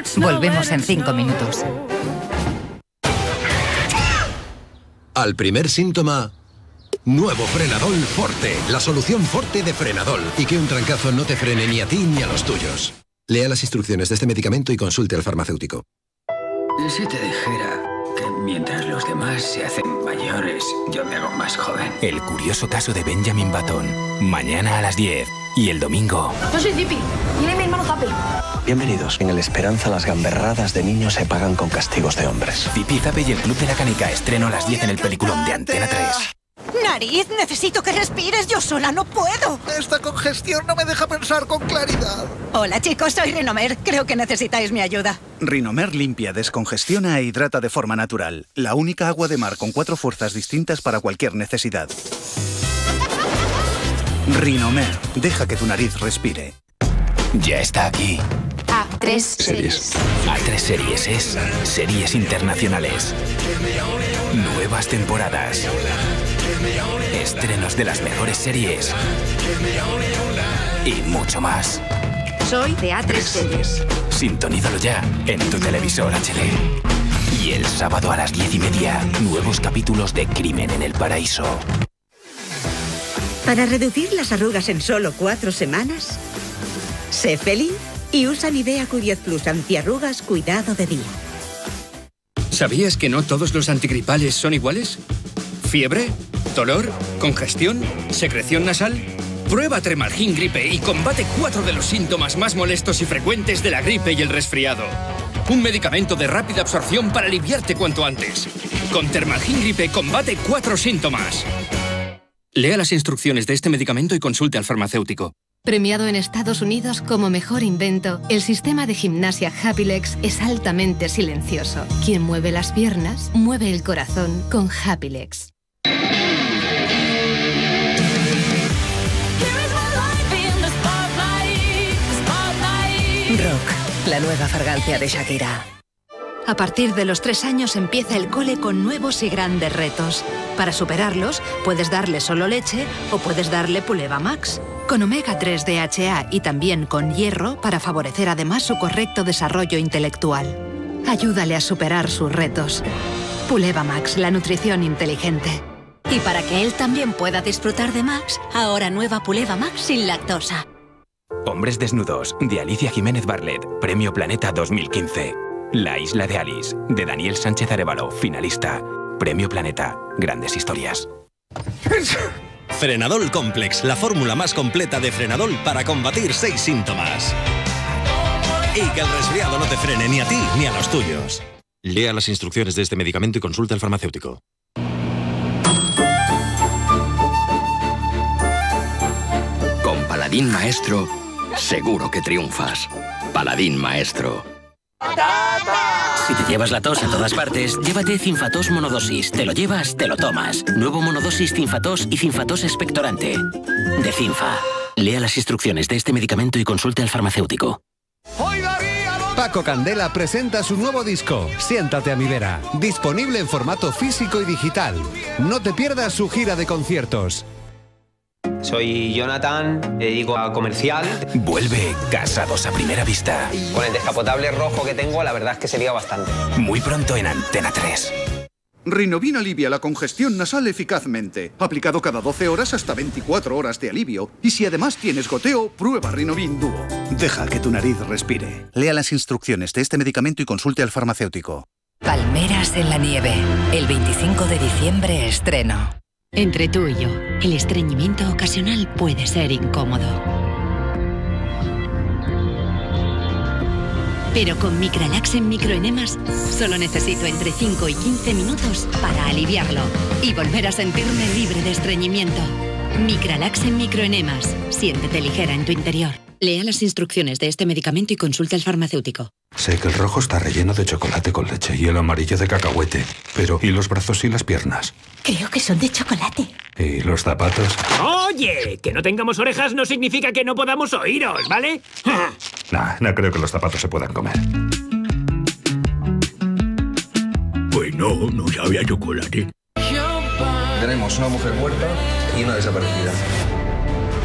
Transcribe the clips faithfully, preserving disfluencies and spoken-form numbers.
Volvemos en cinco minutos. Al primer síntoma, nuevo Frenadol Forte, la solución Forte de Frenadol, y que un trancazo no te frene ni a ti ni a los tuyos. Lea las instrucciones de este medicamento y consulte al farmacéutico. ¿Y si te dijera que mientras los demás se hacen mayores, yo me hago más joven? El curioso caso de Benjamin Button. Mañana a las diez. Y el domingo... Yo soy Zippy. Y mi hermano Zappy. Bienvenidos. En el Esperanza las gamberradas de niños se pagan con castigos de hombres. Zippy, Zappy y el Club de la Canica. Estreno a las diez en el peliculón de Antena tres. Nariz, necesito que respires. Yo sola no puedo. Esta congestión no me deja pensar con claridad. Hola, chicos. Soy Rinomer. Creo que necesitáis mi ayuda. Rinomer limpia, descongestiona e hidrata de forma natural. La única agua de mar con cuatro fuerzas distintas para cualquier necesidad. Rinomer. Deja que tu nariz respire. Ya está aquí. A tres series. A tres series es series internacionales. Nuevas temporadas. Estrenos de las mejores series. Y mucho más. Soy de A tres series. Sintonízalo ya en tu televisor H D. Y el sábado a las diez y media, nuevos capítulos de Crimen en el Paraíso. Para reducir las arrugas en solo cuatro semanas, sé feliz y usa Nivea Q diez Plus antiarrugas cuidado de día. ¿Sabías que no todos los antigripales son iguales? ¿Fiebre? ¿Dolor? ¿Congestión? ¿Secreción nasal? Prueba Tremalgin Gripe y combate cuatro de los síntomas más molestos y frecuentes de la gripe y el resfriado. Un medicamento de rápida absorción para aliviarte cuanto antes. Con Tremalgin Gripe combate cuatro síntomas. Lea las instrucciones de este medicamento y consulte al farmacéutico. Premiado en Estados Unidos como mejor invento, el sistema de gimnasia Happylex es altamente silencioso. Quien mueve las piernas, mueve el corazón con Happylex. Rock, la nueva fragancia de Shakira. A partir de los tres años empieza el cole con nuevos y grandes retos. Para superarlos, puedes darle solo leche o puedes darle Puleva Max. Con omega tres D H A y también con hierro para favorecer además su correcto desarrollo intelectual. Ayúdale a superar sus retos. Puleva Max, la nutrición inteligente. Y para que él también pueda disfrutar de Max, ahora nueva Puleva Max sin lactosa. Hombres desnudos, de Alicia Jiménez Barlet, Premio Planeta dos mil quince. La isla de Alice, de Daniel Sánchez Arévalo, finalista. Premio Planeta, grandes historias. Frenadol Complex, la fórmula más completa de Frenadol para combatir seis síntomas. Y que el resfriado no te frene ni a ti ni a los tuyos. Lea las instrucciones de este medicamento y consulta al farmacéutico. Con Paladín Maestro, seguro que triunfas. Paladín Maestro. Si te llevas la tos a todas partes, llévate Cinfatos Monodosis. Te lo llevas, te lo tomas. Nuevo Monodosis Cinfatos y Cinfatos Expectorante. De Cinfa. Lea las instrucciones de este medicamento y consulte al farmacéutico. Paco Candela presenta su nuevo disco, Siéntate a mi vera. Disponible en formato físico y digital. No te pierdas su gira de conciertos. Soy Jonathan, me dedico a comercial. Vuelve Casados a Primera Vista. Con el descapotable rojo que tengo, la verdad es que sería bastante. Muy pronto en Antena tres. Rinovin alivia la congestión nasal eficazmente. Aplicado cada doce horas hasta veinticuatro horas de alivio. Y si además tienes goteo, prueba Rinovin Duo. Deja que tu nariz respire. Lea las instrucciones de este medicamento y consulte al farmacéutico. Palmeras en la nieve. El veinticinco de diciembre estreno. Entre tú y yo, el estreñimiento ocasional puede ser incómodo. Pero con Micralax en microenemas, solo necesito entre cinco y quince minutos para aliviarlo y volver a sentirme libre de estreñimiento. Micralax en microenemas. Siéntete ligera en tu interior. Lea las instrucciones de este medicamento y consulte al farmacéutico. Sé que el rojo está relleno de chocolate con leche y el amarillo de cacahuete. Pero, ¿y los brazos y las piernas? Creo que son de chocolate. ¿Y los zapatos? Oye, que no tengamos orejas no significa que no podamos oíros, ¿vale? Nah, no creo que los zapatos se puedan comer. Pues no, no sabía chocolate. Tenemos una mujer muerta y una desaparecida.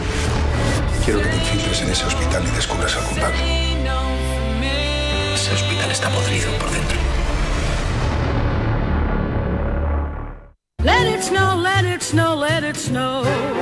Quiero que te infiltres en ese hospital y descubras al culpable. Ese hospital está podrido por dentro. Let it snow, let it snow, let it snow.